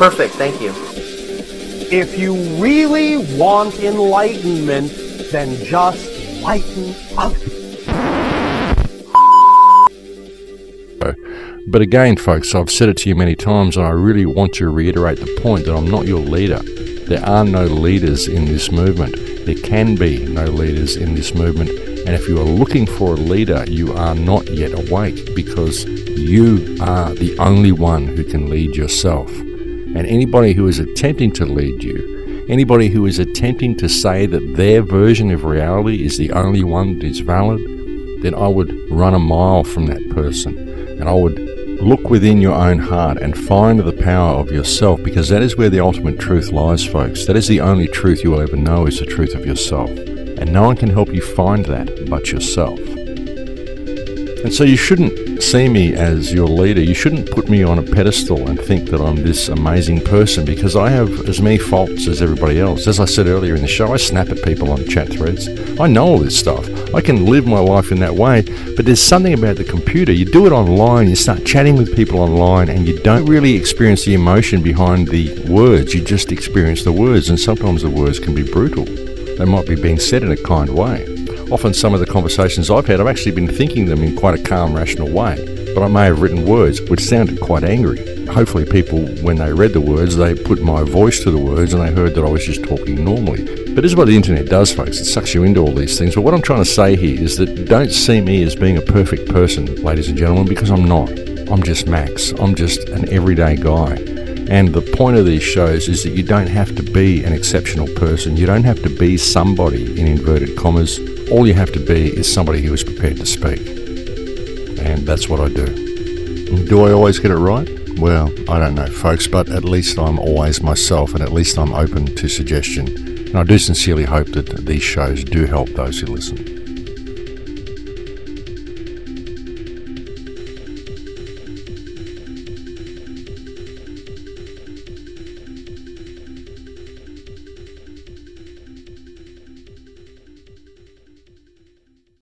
perfect. Thank you. If you really want enlightenment, then just lighten up. But again, folks, I've said it to you many times, and I really want to reiterate the point that I'm not your leader. There are no leaders in this movement. There can be no leaders in this movement. And if you are looking for a leader, you are not yet awake, because you are the only one who can lead yourself. And anybody who is attempting to lead you, anybody who is attempting to say that their version of reality is the only one that is valid, then I would run a mile from that person. And I would look within your own heart and find the power of yourself, because that is where the ultimate truth lies, folks. That is the only truth you will ever know, is the truth of yourself. And no one can help you find that but yourself. And so you shouldn't see me as your leader. You shouldn't put me on a pedestal and think that I'm this amazing person, because I have as many faults as everybody else. As I said earlier in the show, I snap at people on chat threads. I know all this stuff. I can live my life in that way, but there's something about the computer. You do it online, you start chatting with people online, and you don't really experience the emotion behind the words. You just experience the words, and sometimes the words can be brutal. They might be being said in a kind way. Often some of the conversations I've had, I've actually been thinking them in quite a calm, rational way, but I may have written words which sounded quite angry. Hopefully people, when they read the words, they put my voice to the words and they heard that I was just talking normally. But this is what the internet does, folks. It sucks you into all these things. But what I'm trying to say here is that don't see me as being a perfect person, ladies and gentlemen, because I'm not. I'm just Max. I'm just an everyday guy. And the point of these shows is that you don't have to be an exceptional person. You don't have to be somebody, in inverted commas. All you have to be is somebody who is prepared to speak. And that's what I do. Do I always get it right? Well, I don't know, folks, but at least I'm always myself, and at least I'm open to suggestion. And I do sincerely hope that these shows do help those who listen.